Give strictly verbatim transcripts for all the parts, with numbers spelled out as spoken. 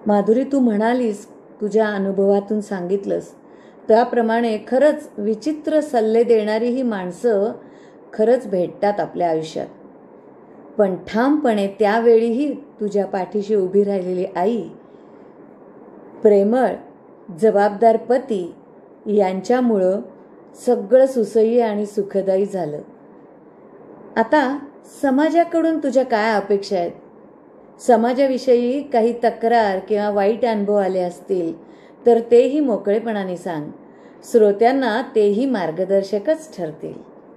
माधुरी, तू म्हणालीस, तुझ्या अनुभवातून सांगितलंस त्याप्रमाणे खरंच विचित्र सल्ले देणारी ही माणसं खरंच भेटतात आपल्या आयुष्यात. पण ठामपणे त्यावेळीही तुझ्या पाठीशी उभी राहिलेली आई, प्रेमळ जबाबदार पती यांच्यामुळं सगळं सुसह्य आणि सुखदायी झालं. आता समाजाकडून तुझ्या काय अपेक्षा आहेत? समाजाविषयी काही तक्रार किंवा वाईट अनुभव आले असतील तर तेही मोकळेपणाने सांग. श्रोत्यांना तेही मार्गदर्शकच ठरतील.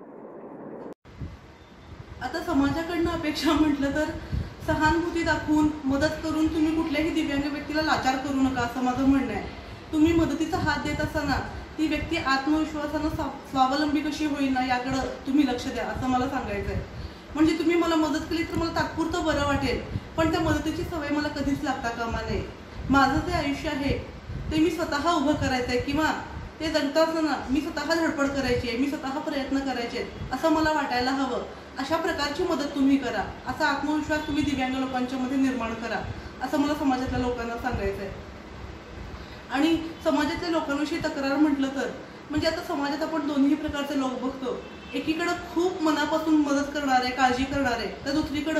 आता समाजाकडनं अपेक्षा म्हटलं तर सहानुभूती दाखवून मदत करून तुम्ही कुठल्याही दिव्यांग व्यक्तीला लाचार करू नका, असं माझं म्हणणं आहे. तुम्ही मदतीचा हात देत असताना ती व्यक्ती आत्मविश्वासानं स्वावलंबी कशी होईल ना याकडं तुम्ही लक्ष द्या, असं मला सांगायचं आहे. म्हणजे तुम्ही मला मदत केली तर मला तात्पुरतं बरं वाटेल, पण त्या मदतीची सवय मला कधीच लागता कामा नये. माझं जे आयुष्य आहे ते मी स्वतः उभं करायचं आहे किंवा ते जगता असताना मी स्वतः धडपड करायची आहे, मी स्वतः प्रयत्न करायचे असं मला वाटायला हवं. अशा प्रकारची मदत तुम्ही करा, असा आत्मविश्वास तुम्ही दिव्यांग लोकांच्या मध्ये निर्माण करा, असं मला समाजातल्या लोकांना सांगायचं आहे. आणि समाजातल्या लोकांविषयी तक्रार म्हटलं तर म्हणजे आता समाजात आपण दोन्ही प्रकारचे लोक बघतो. एकीकडं खूप मनापासून मदत करणारे, काळजी करणारे, तर दुसरीकडं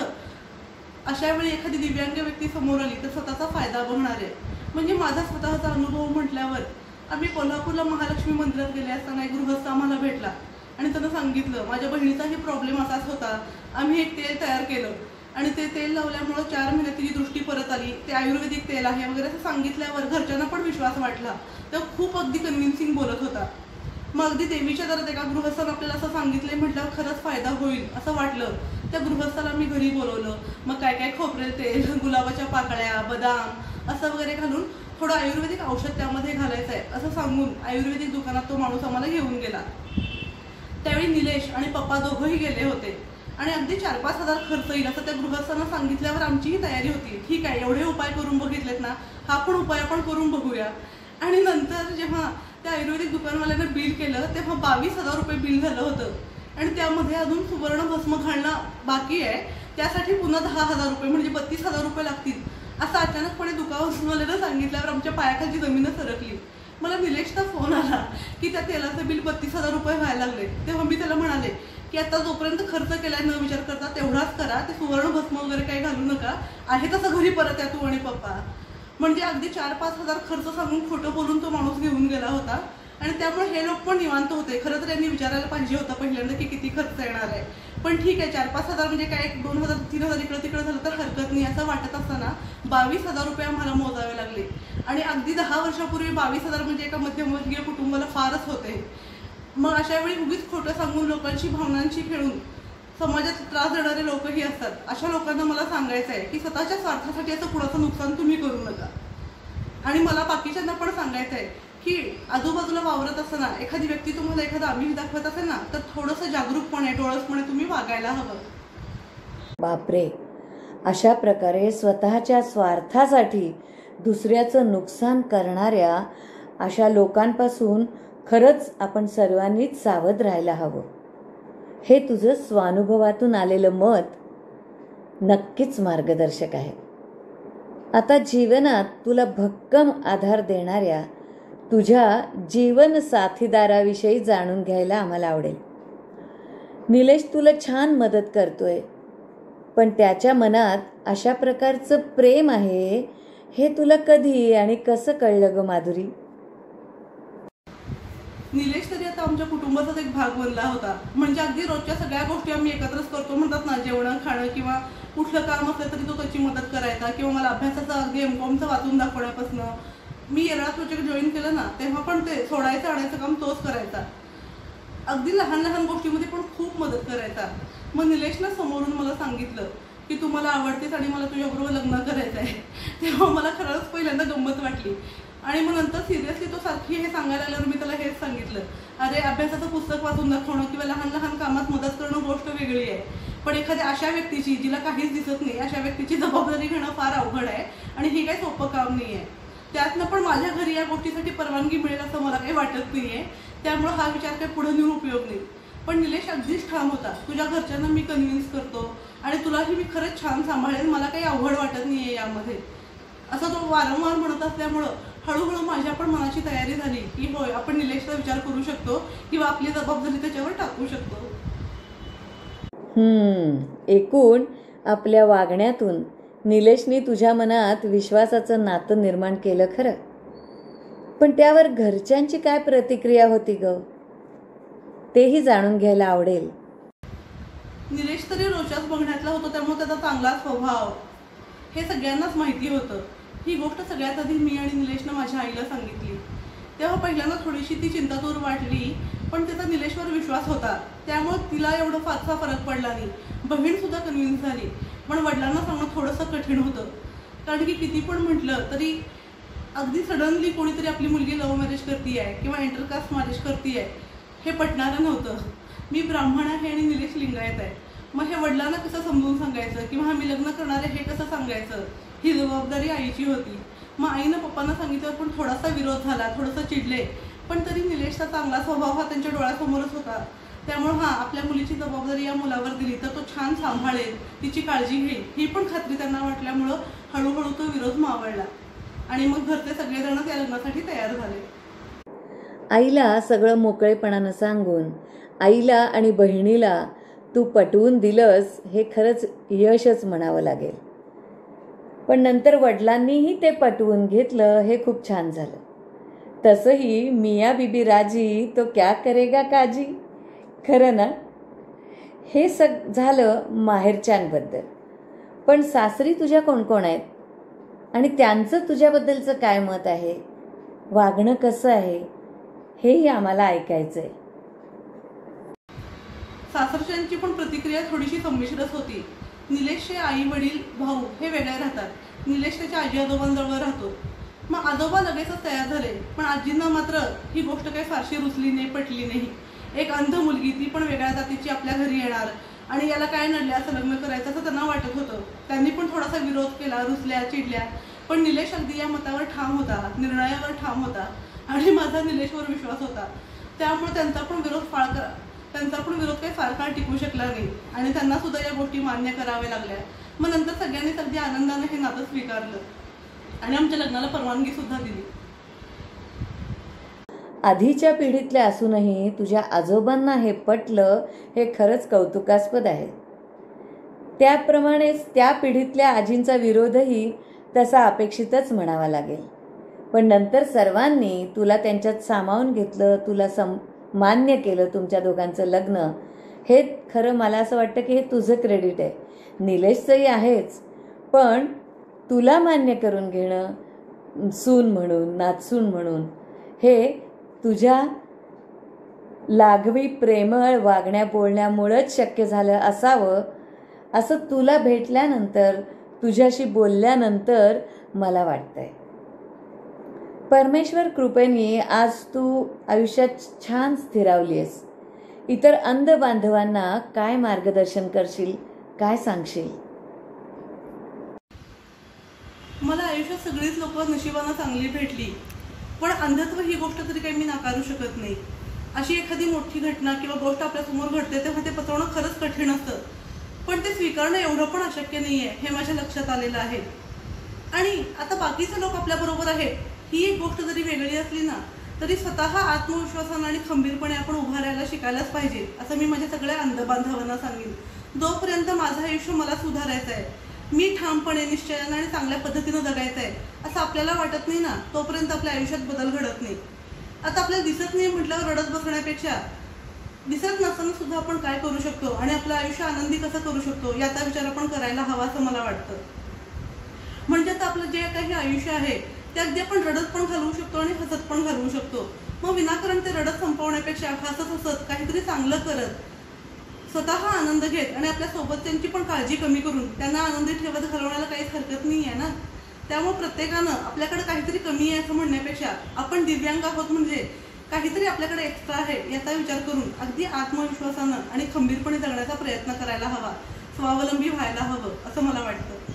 अशा वेळी एखादी दिव्यांग व्यक्ती समोर आली तर स्वतःचा फायदा बघणारे. म्हणजे माझा स्वतःचा अनुभव म्हटल्यावर आम्ही कोल्हापूरला महालक्ष्मी मंदिरात गेले असताना एक गृहस्थ आम्हाला भेटला आणि त्यानं सांगितलं माझ्या बहिणीचाही प्रॉब्लेम असाच होता. आम्ही एक तेल तयार केलं आणि ते तेल लावल्यामुळं चार महिन्यात तिची दृष्टी परत आली, ते आयुर्वेदिक तेल आहे वगैरे असं सांगितल्यावर घरच्यांना पण विश्वास वाटला. तेव्हा खूप अगदी कन्व्हिन्सिंग बोलत होता. मग अगदी देवीच्या दरात एका गृहस्थानं आपल्याला असं सांगितलंय म्हटल्यावर खरंच फायदा होईल असं वाटलं. त्या गृहस्थाला मी घरी बोलवलं. मग काय काय खोबरेल तेल, गुलाबाच्या पाकळ्या, बदाम असं वगैरे घालून थोडं आयुर्वेदिक औषध त्यामध्ये घालायचं आहे असं सांगून आयुर्वेदिक दुकानात तो माणूस आम्हाला घेऊन गेला. त्यावेळी निलेश आणि पप्पा दोघंही गेले होते आणि अगदी चार पाच हजार खर्च येईल असं त्या गृहस्थांना सांगितल्यावर आमचीही तयारी होती. ठीक आहे, एवढे उपाय करून बघितलेत ना, हा पण उपाय आपण करून बघूया. आणि नंतर जेव्हा त्या आयुर्वेदिक दुकानवाल्यानं बिल केलं तेव्हा बावीस हजार रुपये बिल झालं होतं आणि त्यामध्ये अजून सुवर्ण भस्म घालणं बाकी आहे, त्यासाठी पुन्हा दहा हजार रुपये म्हणजे बत्तीस हजार रुपये लागतील असं अचानकपणे दुकानवाल्यानं सांगितल्यावर आमच्या पायाखालची जमीनच सरकली. मला निलेशचा फोन आला की त्या तेलाचं बिल बत्तीस हजार रुपये व्हायला लागले. तेव्हा मी त्याला म्हणाले की आता जोपर्यंत खर्च केलाय न विचार करता तेवढाच करा, ते सुवर्ण भस्म वगैरे काही घालू नका, आहे तसं घरी परत या तू आणि पप्पा. म्हणजे अगदी चार पाच हजार खर्च सांगून खोटं बोलून तो माणूस घेऊन गेला होता आणि त्यामुळे हे लोक पण निवांत होते. खरं तर त्यांनी विचारायला पाहिजे होतं पहिल्यांदा की किती खर्च येणार आहे, पण ठीक आहे चार पाच हजार म्हणजे काय दोन हजार तीन हजार इकडं तिकडं झालं तर हरकत नाही असं वाटत असताना बावीस हजार रुपये आम्हाला मोजावे लागले. आणि अगदी दहा वर्षापूर्वी बावीस हजार म्हणजे एका मध्यमवर्गीय कुटुंबाला फारच होते. मग अशा वेळी उगीच खोटं सांगून लोकांची भावनांची खेळून समाजात त्रास देणारे लोकही असतात. अशा लोकांना मला सांगायचं आहे की स्वतःच्या स्वार्थासाठी असं कुणाचं नुकसान तुम्ही करू नका. आणि मला बाकीच्यांना पण सांगायचं आहे की आजूबाजूला वावरत असताना एखादी व्यक्ती तुम्हाला एखादा आमिष दाखवत असेल ना तर थोडंसं जागरूकपणे डोळसपणे तुम्ही वागायला हवं. बापरे, अशा प्रकारे स्वतःच्या स्वार्थासाठी दुसऱ्याचं नुकसान करणाऱ्या अशा लोकांपासून खरंच आपण सर्वांनीच सावध राहायला हवं. हे तुझं स्वानुभवातून आलेलं मत नक्कीच मार्गदर्शक आहे. आता जीवनात तुला भक्कम आधार देणाऱ्या तुझ्या जीवन साथीदाराविषयी जाणून घ्यायला आम्हाला आवडेल. निलेश तुला छान मदत करतोय, पण त्याच्या मनात अशा प्रकारचं प्रेम आहे हे तुला कधी आणि कसं कळलं ग माधुरी? निलेश तरी आता आमच्या कुटुंबाचाच एक भाग बनला होता. म्हणजे अगदी रोजच्या सगळ्या गोष्टी आम्ही एकत्रच करतो म्हणतात ना, जेवण खाणं किंवा कुठलं काम असलं तरी तो त्याची मदत करायचा. किंवा मला अभ्यासाचं अगदी एम कॉमचं वाचून दाखवण्यापासून मी येरळा प्रोजेक्ट जॉईन केलं ना तेव्हा पण ते सोडायचं आणायचं काम तोच करायचा. अगदी लहान लहान गोष्टीमध्ये पण खूप मदत करायचा. मग निलेशनं समोरून मला सांगितलं की तू मला आवडतेस आणि मला तुझ्याबरोबर लग्न करायचं आहे. तेव्हा मला खरंच पहिल्यांदा गंमत वाटली. आणि मग नंतर सिरियसली तो सारखी हे सांगायला आल्यावर मी त्याला हेच सांगितलं, अरे अभ्यासाचं पुस्तक वाचून दाखवणं किंवा लहान लहान कामात मदत करणं गोष्ट वेगळी आहे, पण एखाद्या अशा व्यक्तीची जिला काहीच दिसत नाही अशा व्यक्तीची जबाबदारी घेणं फार अवघड आहे आणि हे काही सोपं काम नाही आहे. त्यातनं पण माझ्या घरी या गोष्टीसाठी परवानगी मिळेल असं मला काही वाटत नाही आहे. त्यामुळं हा विचार काही पुढे नेऊन उपयोग नाही. पण निलेश अगदीच ठाम होता, तुझ्या घरच्यांना मी कन्व्हिन्स करतो आणि तुलाही मी खरंच छान सांभाळेल, मला काही अवघड वाटत नाही आहे यामध्ये. असं तो वारंवार म्हणत असल्यामुळं हळूहळू माझ्या पण मनाची तयारी झाली की होय, आपण निलेशचा विचार करू शकतो किंवा आपली जबाबदारी त्याच्यावर टाकू शकतो. हम्म एकूण आपल्या वागण्यातून निलेशने तुझ्या मनात विश्वासाचं नातं निर्माण केलं खरं, पण त्यावर घरच्यांची काय प्रतिक्रिया होती ग, तेही जाणून घ्यायला आवडेल. निलेश तरी रोजच्याच बघण्यातला होतो, त्यामुळे त्याचा चांगला स्वभाव हे सगळ्यांनाच माहिती होतं. ही गोष्ट सगळ्यात आधी मी आणि निलेशनं माझ्या आईला सांगितली. तेव्हा पहिल्यांदा थोडीशी ती चिंतातूर वाटली, पण त्याचा निलेशवर विश्वास होता, त्यामुळे तिला एवढं फारसा फरक पडला नाही. बहीण सुद्धा कन्व्हिन्स झाली, पण वडिलांना सांगणं थोडंसं कठीण होतं, कारण की किती पण म्हटलं तरी अगदी सडनली कोणीतरी आपली मुलगी लव्ह मॅरेज करती आहे किंवा इंटरकास्ट मॅरेज करती आहे हे पटणारं नव्हतं. मी ब्राह्मण आहे आणि निलेश लिंगायत आहे, मग हे वडिलांना कसं समजून सांगायचं किंवा आम्ही लग्न करणार आहे हे कसं सांगायचं, ही जबाबदारी आईची होती. मग आईनं पप्पांना सांगितलं, पण थोडासा विरोध झाला, थोडंसं चिडले, पण तरी निलेशचा चांगला स्वभाव हा त्यांच्या डोळ्यासमोरच होता. त्यामुळे हां, आपल्या मुलीची जबाबदारी या मुलावर दिली तर तो छान सांभाळेल, तिची काळजी घेईल ही पण खात्री त्यांना वाटल्यामुळं हळूहळू तो विरोध मावळला आणि मग घरचे सगळेजण त्या लग्नासाठी तयार झाले. आईला सगळं मोकळेपणानं सांगून आईला आणि बहिणीला तू पटवून दिलंस हे खरंच यशच म्हणावं लागेल. पण नंतर वडिलांनीही ते पटवून घेतलं हे खूप छान झालं. तसंही मिया बीबी राजी तो क्या करेगा काजी, खरं ना. हे सग झालं माहेरच्यांबद्दल. पण सासरी तुझ्या कोण कोण आहेत आणि त्यांचं तुझ्याबद्दलचं काय मत आहे, वागणं कसं आहे, हेही आम्हाला ऐकायचं आहे. सासरच्यांची पण प्रतिक्रिया थोडीशी संमिश्रच होती. निलेशचे आई वडील भाऊ हे वेगळे राहतात, निलेश त्याच्या आजी आजोबांजवळ राहतो. मग आजोबा लगेचच तयार झाले, पण आजींना मात्र ही गोष्ट काही फारशी रुचली नाही, पटली नाही. एक अंध मुलगी, ती पण वेगळ्या जातीची, आपल्या घरी येणार आणि याला काय नडले असं लग्न करायचं असं त्यांना वाटत होतं. त्यांनी पण थोडासा विरोध केला, रुसल्या, चिडल्या, पण निलेश अगदी या मतावर ठाम होता, निर्णयावर ठाम होता आणि माझा निलेशवर विश्वास होता. त्यामुळे त्यांचा पण विरोध फार करा त्यांचा पण विरोध काही फार काळ टिकू शकला नाही आणि त्यांना सुद्धा या गोष्टी मान्य कराव्या लागल्या. मग नंतर सगळ्यांनीच अगदी आनंदाने हे नातं स्वीकारलं आणि आमच्या लग्नाला परवानगी सुद्धा दिली. आधीच्या पिढीतल्या असूनही तुझ्या आजोबांना हे पटलं हे खरंच कौतुकास्पद आहे. त्याप्रमाणेच त्या पिढीतल्या आजींचा विरोधही तसा अपेक्षितच म्हणावा लागेल. पण नंतर सर्वांनी तुला त्यांच्यात सामावून घेतलं, तुला सम मान्य केलं तुमच्या दोघांचं लग्न. हे खरं मला असं वाटतं की हे तुझं क्रेडिट आहे. निलेशचंही आहेच, पण तुला मान्य करून घेणं सून म्हणून, नातसून म्हणून, हे तुझ्या लागवी प्रेमळ वागण्या बोलण्यामुळंच शक्य झालं असावं असं तुला भेटल्यानंतर, तुझ्याशी बोलल्यानंतर मला वाटतंय. परमेश्वर कृपेने आज तू आयुष्यात छान स्थिरावली आहेस. इतर अंध बांधवांना काय मार्गदर्शन करशील, काय सांगशील? मला आयुष्यात सगळीच लोक नशिबानं चांगली भेटली, पण अंधत्व ही गोष्ट तरी काही मी नाकारू शकत नाही. अशी एखादी मोठी घटना किंवा गोष्ट आपल्यासमोर घडते तेव्हा ते पचवणं खरंच कठीण असतं, पण ते स्वीकारणं एवढं पण अशक्य नाही आहे हे माझ्या लक्षात आलेलं आहे. आणि आता बाकीचे लोक आपल्याबरोबर आहेत ही एक गोष्ट जरी वेगळी असली ना, तरी स्वतः आत्मविश्वासानं आणि खंबीरपणे आपण उभा राहायला शिकायलाच पाहिजे असं मी माझ्या सगळ्या अंध बांधवांना सांगेन. जोपर्यंत माझं आयुष्य मला सुधारायचं आहे, मी ठामपणे, निश्चयानं आणि चांगल्या पद्धतीनं जगायचं आहे असं आपल्याला वाटत नाही ना, तोपर्यंत आपल्या आयुष्यात बदल घडत नाही. आता आपल्याला दिसत नाही म्हटल्यावर रडत बसण्यापेक्षा दिसत नसताना सुद्धा आपण काय करू शकतो आणि आपलं आयुष्य आनंदी कसं करू शकतो याचा विचार आपण करायला हवा असं मला वाटतं. म्हणजे आता आपलं जे काही आयुष्य आहे ते अगदी आपण रडत पण घालवू शकतो आणि हसत पण घालवू शकतो. मग विनाकारण ते रडत संपवण्यापेक्षा हसत हसत काहीतरी चांगलं करत, स्वतः आनंद घेत आणि आपल्या सोबतच्यांची पण काळजी कमी करून त्यांना आनंदी ठेवत घालवण्याला काहीच हरकत नाही आहे ना. त्यामुळे प्रत्येकानं आपल्याकडे काहीतरी कमी आहे असं म्हणण्यापेक्षा आपण दिव्यांग आहोत म्हणजे काहीतरी आपल्याकडे एक्स्ट्रा आहे याचा विचार करून अगदी आत्मविश्वासानं आणि खंबीरपणे जगण्याचा प्रयत्न करायला हवा, स्वावलंबी व्हायला हवं असं मला वाटतं.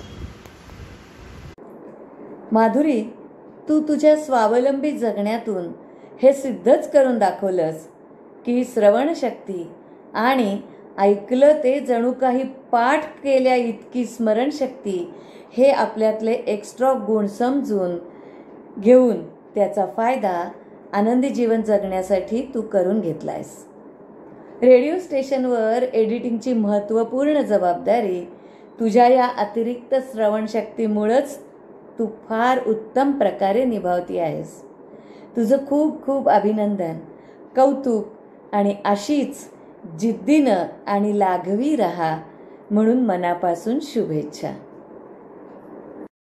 माधुरी, तू तुझ्या स्वावलंबी जगण्यातून हे सिद्धच करून दाखवलंस की श्रवणशक्ती आणि ऐकलं ते जणू काही पाठ केल्या इतकी स्मरणशक्ती हे आपल्यातले एक्स्ट्रा गुण समजून घेऊन त्याचा फायदा आनंदी जीवन जगण्यासाठी तू करून घेतलायस. रेडिओ स्टेशनवर एडिटिंगची महत्त्वपूर्ण जबाबदारी तुझ्या या अतिरिक्त श्रवणशक्तीमुळंच तू फार उत्तम प्रकारे निभावती आहेस. तुझं खूप खूप अभिनंदन, कौतुक आणि अशीच जिद्दीनं आणि लागवी राहा म्हणून मनापासून शुभेच्छा.